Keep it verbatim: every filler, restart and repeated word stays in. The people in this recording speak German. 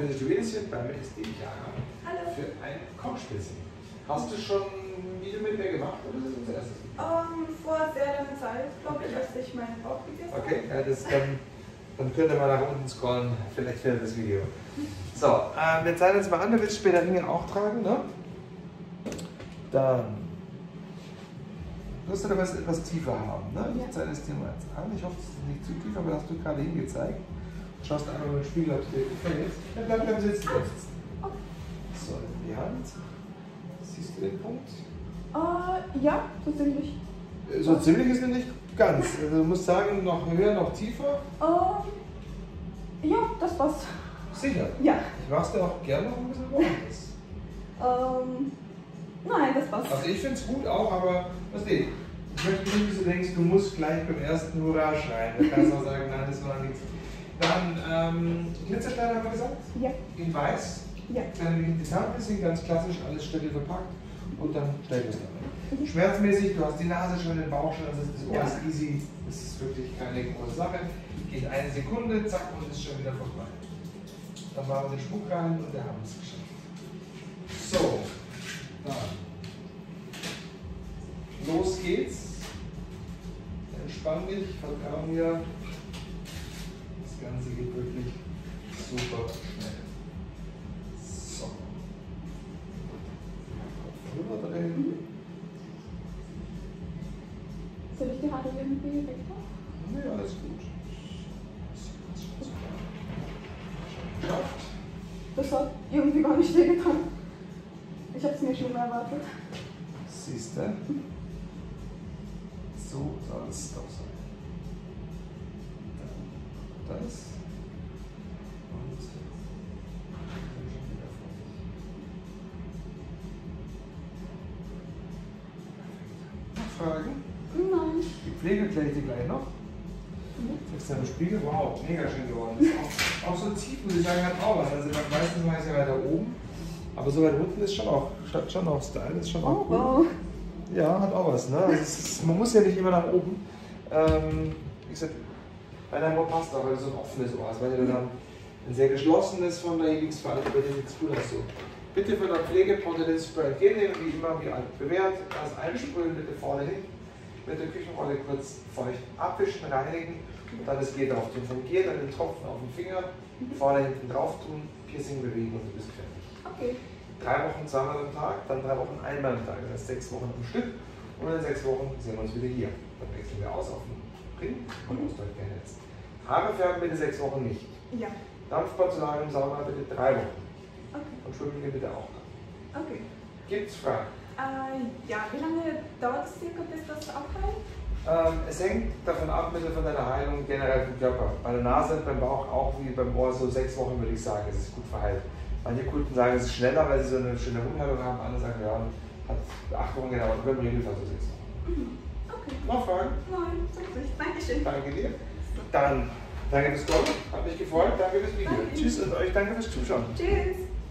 bitte du redest hier, bei mir ist die Chiara. Hallo. Für ein Kochspielchen. Hast du schon ein Video mit mir gemacht oder ist das das erste? Um, vor sehr langer Zeit, glaube ich, als ich meinen Bauch gegessen habe. Okay, ja, das kann, dann könnt ihr mal nach unten scrollen, vielleicht findet das Video. So, ähm, wir zeigen uns mal an, du willst später Ringe auch tragen, ne? Dann wirst du aber etwas tiefer haben, ne? Ich Ja. zeige es dir mal jetzt an. Ich hoffe, es ist nicht zu tief, aber das hast du gerade hingezeigt. Schaust du einmal mit dem Spiegel, ob es dir gefällt. Dann bleib beim Sitzen. Okay. So, in die Hand. Siehst du den Punkt? Uh, ja, so ziemlich. So ziemlich ist er nicht ganz. Also du musst sagen, noch höher, noch tiefer. Um, ja, das passt. Sicher. Ja. Ich mach's dir auch gerne noch ein bisschen woanders. Um, nein, das passt. Also ich finde es gut auch, aber was du, ich möchte nicht, dass du denkst, du musst gleich beim ersten Hurra schreien. Du kannst auch sagen, nein, das war nichts. Dann ähm, Glitzersteine haben wir gesagt? Ja. In weiß. Ja. Dann Design bisschen ganz klassisch, alles stabil verpackt und dann stellt es damit. Schmerzmäßig, du hast die Nase schon, den Bauch schon, also das Ohr Ja. ist easy, das ist wirklich keine große Sache. Geht eine Sekunde, zack, und ist schon wieder vorbei. Dann machen wir den Schmuck rein und wir haben es geschafft. So, dann. Los geht's. Entspann dich, vertrau mir. Das Ganze geht wirklich super schnell. So. Rüber drehen. Soll ich die Haare irgendwie wegmachen? Nee, alles gut. Geschafft. Das hat irgendwie gar nicht wehgetan. Ich habe es mir schon erwartet. Siehst du? So soll es doch sein. Dann das. Und dann schon wieder vor dich. Noch Fragen? Nein. Die Pflege kläre ich dir gleich noch. Jetzt ist der Spiegel, wow, mega schön geworden. Ist auch, auch so tief, muss ich sagen, hat auch was. Also meistens mache ich es ja weiter oben. Aber so weit unten ist schon auch, schon auch Style, ist schon auch Oh, cool. wow. Ja, hat auch was. Ne? Also es ist, man muss ja nicht immer nach oben. Ähm, wie gesagt, bei deinem Ohr passt auch, weil du so ein offenes Ohr hast. Weil du dann ein sehr geschlossenes von der Lieblingsfalte, bei dem nichts cool hast. So. Bitte für der Pflege Pontilin Spray entgegennehmen, wie immer, wie alt bewährt. Das einsprühen bitte vorne hin. Mit der Küchenrolle kurz feucht abwischen, reinigen. Und dann das G drauf tun. Vom G dann den Tropfen auf den Finger, vorne hinten drauf tun, Piercing bewegen und du bist fertig. Okay. Drei Wochen zweimal am Tag, dann drei Wochen einmal am Tag. Das heißt sechs Wochen am Stück. Und in sechs Wochen sehen wir uns wieder hier. Dann wechseln wir aus auf den Ring und uns dort gerne jetzt. Haare färben bitte sechs Wochen nicht. Ja. Dampfbad im Sauna bitte drei Wochen. Okay. Und schwimmen gehen bitte auch. Okay. Gibt's Fragen? Äh, ja, wie lange dauert es circa, bis das abheilt? Ähm, es hängt davon ab, bitte von deiner Heilung generell vom Körper. Bei der Nase und beim Bauch auch wie beim Ohr, so sechs Wochen würde ich sagen, es ist gut verheilt. Manche Kunden sagen, es ist schneller, weil sie so eine schöne Wundheilung haben. Andere sagen, ja, hat acht Wochen gedauert, aber im Regelfall so sechs Wochen. Mhm. Okay. Noch Fragen? Nein, wirklich. Dankeschön. Danke dir. Dann danke fürs Kommen, hat mich gefreut. Danke fürs Video. Danke. Tschüss und euch danke fürs Zuschauen. Tschüss.